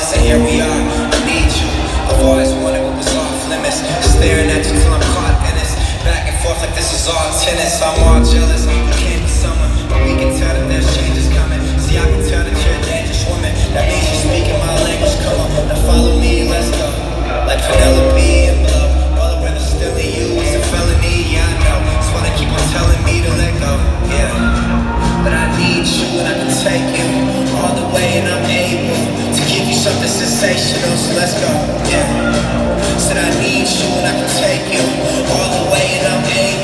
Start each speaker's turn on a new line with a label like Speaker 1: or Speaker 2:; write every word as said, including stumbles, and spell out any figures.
Speaker 1: lost, and here we are. I need you. I've always wanted what was off limits. Staring at you till I'm caught in this. Back and forth like this is all tennis. I'm all jealous. You can't be someone, but we can tell that there's changes coming. See, I can tell that you're a dangerous woman. That means you're speaking my language. Come on, now follow me, let's go. Like Penelope and Blow. All the weather still in you is a felony, yeah I know. That's why they keep on telling me to let go, yeah. But I need you and I can take you all the way, and I'm able to give you something sensational, so let's go, yeah. Said I need you and I can take you all the way, and I'm able